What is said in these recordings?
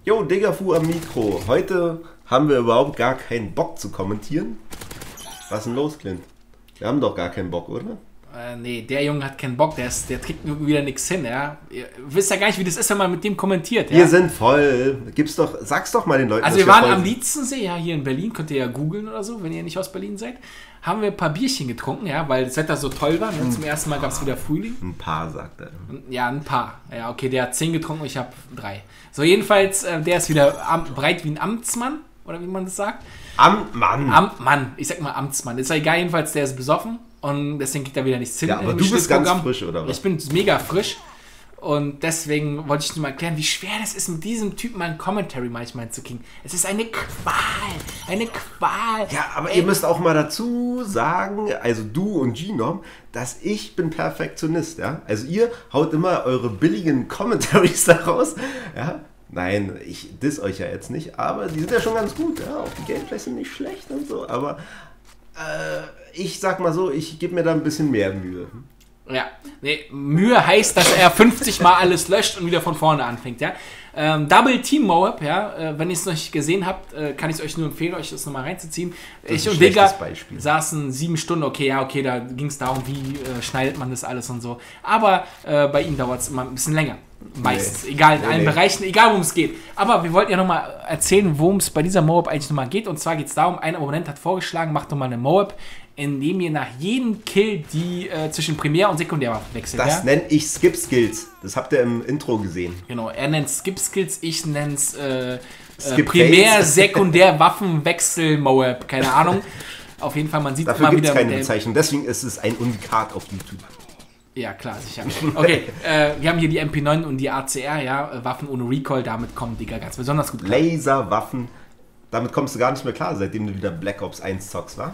Jo, Diggerfu am Mikro. Heute haben wir überhaupt gar keinen Bock zu kommentieren. Was ist denn los, Clint? Wir haben doch gar keinen Bock, oder? Nee, der Junge hat keinen Bock, der kriegt wieder nichts hin, ja. Ihr wisst ja gar nicht, wie das ist, wenn man mit dem kommentiert, ja. Wir sind voll. Sag's doch mal den Leuten. Also wir waren am Lietzensee, ja, hier in Berlin, könnt ihr ja googeln oder so, wenn ihr nicht aus Berlin seid. Haben wir ein paar Bierchen getrunken, ja, weil das Wetter so toll war. Zum ersten Mal gab es wieder Frühling. Ein paar, sagt er. Ja, ein paar. Ja, okay, der hat 10 getrunken, ich habe 3. So, jedenfalls, der ist wieder breit wie ein Amtsmann, oder wie man das sagt. Amtmann, ich sag mal Amtsmann. Ist ja egal, jedenfalls, der ist besoffen und deswegen kriegt er wieder nichts hin. Ja, aber du bist ganz frisch, oder was? Ich bin mega frisch und deswegen wollte ich dir mal erklären, wie schwer das ist, mit diesem Typen mal ein Commentary manchmal zu kriegen. Es ist eine Qual. Ja, aber ihr müsst auch mal dazu sagen, also du und Ginom, dass ich bin Perfektionist, ja. Also ihr haut immer eure billigen Commentaries da raus, ja. Nein, ich diss euch ja jetzt nicht, aber die sind ja schon ganz gut, ja. Auch die Gameplays sind nicht schlecht und so, aber ich sag mal so, ich gebe mir da ein bisschen mehr Mühe. Ja, nee, Mühe heißt, dass er 50 Mal alles löscht und wieder von vorne anfängt, ja. Double Team Moab, ja, wenn ihr es noch nicht gesehen habt, kann ich es euch nur empfehlen, euch das nochmal reinzuziehen. Ich und Digga saßen 7 Stunden, okay, da ging es darum, wie schneidet man das alles und so. Aber bei ihm dauert es immer ein bisschen länger. Meistens, egal, in allen Bereichen, egal worum es geht. Aber wir wollten ja nochmal erzählen, worum es bei dieser Moab eigentlich nochmal geht. Und zwar geht es darum, ein Abonnent hat vorgeschlagen, macht doch mal eine Moab, indem ihr nach jedem Kill die zwischen Primär- und Sekundärwaffen wechselt. Das nenne ich Skip Skills. Das habt ihr im Intro gesehen. Genau, er nennt Skip Skills, ich nenne es Primär-, Sekundär-Waffenwechsel Moab. Keine Ahnung. Auf jeden Fall, man sieht dafür immer wieder... Dafür gibt es keine Bezeichnung, deswegen ist es ein Unikat auf YouTube. Ja, klar, sicher. Okay, wir haben hier die MP9 und die ACR, ja, Waffen ohne Recoil, damit kommen Digga ganz besonders gut klar. Laserwaffen, damit kommst du gar nicht mehr klar, seitdem du wieder Black Ops 1 zockst, wa?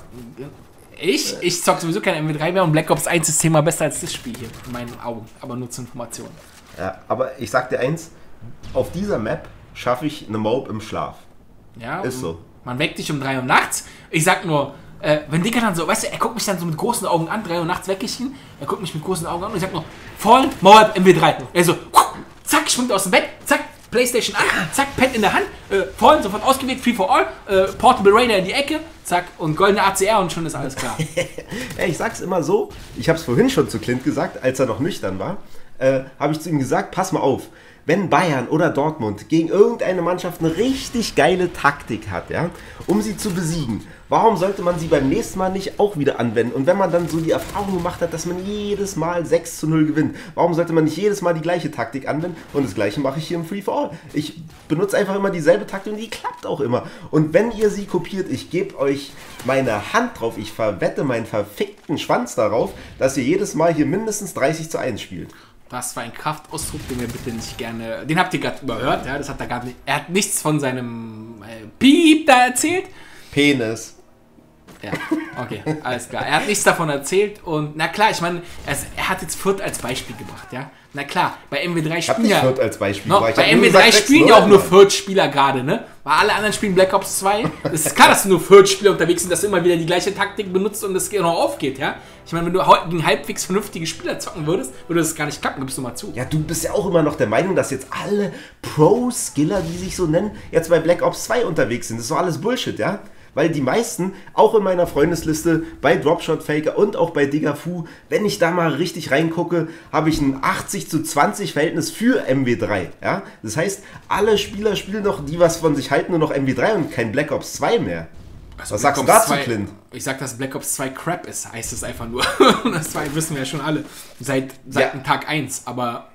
Ich zock sowieso kein MW3 mehr und Black Ops 1 ist 10-mal besser als das Spiel hier, in meinen Augen, aber nur zur Information. Ja, aber ich sag dir eins, auf dieser Map schaffe ich eine Moab im Schlaf. Ja, ist so. Man weckt dich um 3 Uhr nachts, ich sag nur... wenn Digga dann so, weißt du, er guckt mich dann so mit großen Augen an, 3 Uhr nachts weck ich ihn, er guckt mich mit großen Augen an und ich sag nur, Fallen, Moab, MW3. Er so, zack, schwimmt aus dem Bett, zack, Playstation an, zack, Pad in der Hand, Fallen, sofort ausgewählt, Free for All, Portable Raider in die Ecke, zack, und goldene ACR und schon ist alles klar. Ja, ich sag's immer so, ich hab's vorhin schon zu Clint gesagt, als er noch nüchtern war, habe ich zu ihm gesagt, pass mal auf, wenn Bayern oder Dortmund gegen irgendeine Mannschaft eine richtig geile Taktik hat, ja, um sie zu besiegen, warum sollte man sie beim nächsten Mal nicht auch wieder anwenden? Und wenn man dann so die Erfahrung gemacht hat, dass man jedes Mal 6-0 gewinnt, warum sollte man nicht jedes Mal die gleiche Taktik anwenden? Und das gleiche mache ich hier im Free for All. Ich benutze einfach immer dieselbe Taktik und die klappt auch immer. Und wenn ihr sie kopiert, ich gebe euch meine Hand drauf, ich verwette meinen verfickten Schwanz darauf, dass ihr jedes Mal hier mindestens 30:1 spielt. Was für ein Kraftausdruck, den wir bitte nicht gerne... Den habt ihr gerade überhört, ja, das hat er gar nicht... Er hat nichts von seinem Piep da erzählt. Penis. Ja, okay, alles klar. Er hat nichts davon erzählt und na klar, ich meine, er hat jetzt Fürth als Beispiel gebracht, ja. Na klar, bei MW3 spielen ja... Fürth als Beispiel no, bei MW3 spielen ja auch nur Fürth-Spieler gerade, ne? Weil alle anderen spielen Black Ops 2. Das ist klar, dass nur Fürth-Spieler unterwegs sind, dass du immer wieder die gleiche Taktik benutzt und das noch aufgeht, ja. Ich meine, wenn du gegen halbwegs vernünftige Spieler zocken würdest, würde das gar nicht klappen, gibst du mal zu. Ja, du bist ja auch immer noch der Meinung, dass jetzt alle Pro-Skiller, die sich so nennen, jetzt bei Black Ops 2 unterwegs sind. Das ist doch alles Bullshit, ja? Weil die meisten, auch in meiner Freundesliste, bei Dropshot Faker und auch bei Diggerfu, wenn ich da mal richtig reingucke, habe ich ein 80:20 Verhältnis für MW3. Ja? Das heißt, alle Spieler spielen noch, die was von sich halten, nur noch MW3 und kein Black Ops 2 mehr. Also was sagst du dazu, Clint? Ich sag, dass Black Ops 2 Crap ist, heißt es einfach nur. Das wissen wir ja schon alle. Seit Tag 1. Aber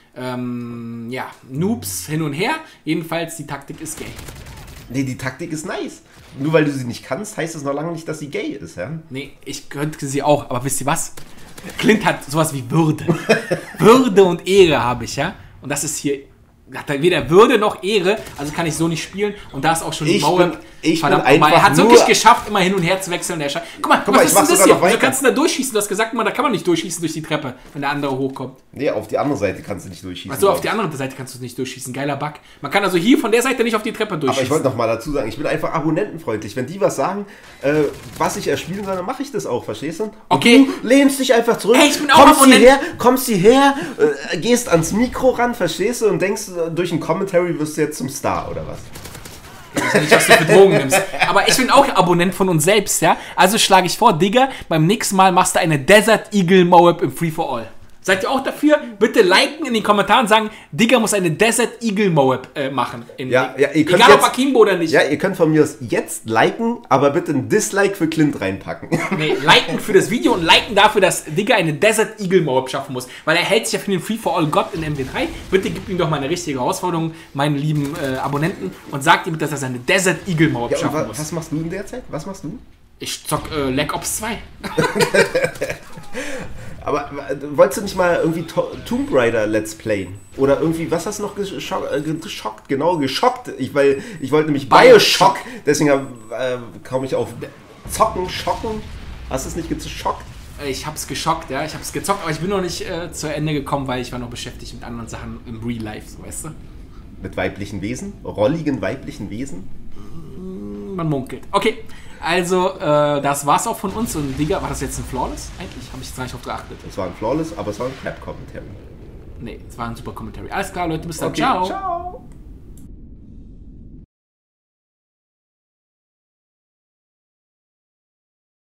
Noobs hin und her. Jedenfalls, die Taktik ist gay. Nee, die Taktik ist nice. Nur weil du sie nicht kannst, heißt das noch lange nicht, dass sie gay ist, ja? Nee, ich könnte sie auch, aber wisst ihr was? Clint hat sowas wie Würde. Würde und Ehre habe ich, ja? Und das ist hier, hat er weder Würde noch Ehre, also kann ich so nicht spielen. Und da ist auch schon die Mauer. Ich bin Verdammt, einfach er hat nur... wirklich geschafft, immer hin und her zu wechseln. Guck mal, was ich ist mach denn das sogar hier? noch weiter. Du kannst da durchschießen. Du hast gesagt, da kann man nicht durchschießen durch die Treppe, wenn der andere hochkommt. Nee, auf die andere Seite kannst du nicht durchschießen. Also auf die andere Seite kannst du nicht durchschießen. Geiler Bug. Man kann also hier von der Seite nicht auf die Treppe durchschießen. Aber ich wollte noch mal dazu sagen, ich bin einfach abonnentenfreundlich. Wenn die was sagen, was ich erspielen soll, dann mache ich das auch, verstehst du? Und Okay. Du lehnst dich einfach zurück, Ey, ich bin auch Abonnent. kommst hierher, gehst ans Mikro ran, verstehst du? Und denkst, durch ein Commentary wirst du jetzt zum Star, oder was? Ich weiß nicht, was du für Drogen nimmst. Aber ich bin auch Abonnent von uns selbst, ja? Also schlage ich vor, Digga, beim nächsten Mal machst du eine Desert Eagle Moab im Free for All. Seid ihr auch dafür? Bitte liken in den Kommentaren und sagen, Digga muss eine Desert Eagle Moab machen. Ja, ihr könnt egal jetzt, ob Akimbo oder nicht. Ja, ihr könnt von mir aus jetzt liken, aber bitte ein Dislike für Clint reinpacken. Nee, liken für das Video und liken dafür, dass Digga eine Desert Eagle Moab schaffen muss. Weil er hält sich ja für den Free for All Gott in MW3. Bitte gib ihm doch mal eine richtige Herausforderung, meinen lieben Abonnenten, und sagt ihm, dass er seine Desert Eagle Moab schaffen muss. Was machst du in der Zeit? Was machst du? Ich zock Black Ops 2. Aber wolltest du nicht mal irgendwie Tomb Raider Let's Playen? Oder irgendwie, was hast du noch geschockt? Genau, geschockt. Weil ich wollte nämlich Bioshock, deswegen komme ich auf Zocken, Schocken. Hast du es nicht geschockt? Ich hab's geschockt, ja. Ich hab's gezockt, aber ich bin noch nicht zu Ende gekommen, weil ich war noch beschäftigt mit anderen Sachen im Real Life, so, weißt du? Mit weiblichen Wesen? Rolligen weiblichen Wesen? Man munkelt. Okay, also das war's auch von uns. Und Digga, war das jetzt ein Flawless? Eigentlich habe ich jetzt gar nicht drauf geachtet. Es war ein Flawless, aber es war ein Cap-Commentary. Nee, es war ein super Commentary. Alles klar, Leute, bis dann. Okay, Ciao. Ciao.